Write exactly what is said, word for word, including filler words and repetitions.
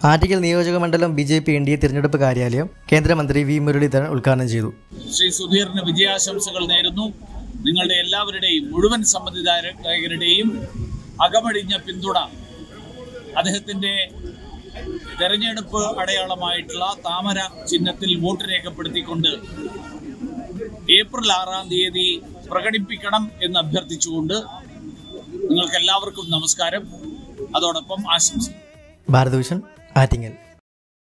ആറ്റിങ്ങൽ നിയോജക മണ്ഡലം B J P N D A തിരഞ്ഞെടുപ്പ് കാര്യാലയം കേന്ദ്രമന്ത്രി വി മുരളീധരൻ ഉദ്ഘാടനം ചെയ്തു. ശ്രീ സുധീറിന് വിജയാശംസകൾ നേരുന്നു. നിങ്ങളുടെ എല്ലാവരുടെയും മുഴുവൻ സമ്മതിദായകരുടെയും അകമഴിഞ്ഞ പിന്തുണ അദ്ദേഹത്തിന്റെ തെരഞ്ഞെടുപ്പ് അടയാളമായിട്ടുള്ള താമര ചിഹ്നത്തിൽ വോട്ട് രേഖപ്പെടുത്തിക്കൊണ്ട് ഏപ്രിൽ ആറാം തീയതി പ്രകടിപ്പിക്കണം എന്ന് അഭ്യർത്ഥിച്ചുകൊണ്ട് നിങ്ങൾക്ക് എല്ലാവർക്കും നമസ്കാരം. അതോടൊപ്പം ആശംസ. ഭാരതഭൂഷൺ, ആറ്റിങ്ങൽ.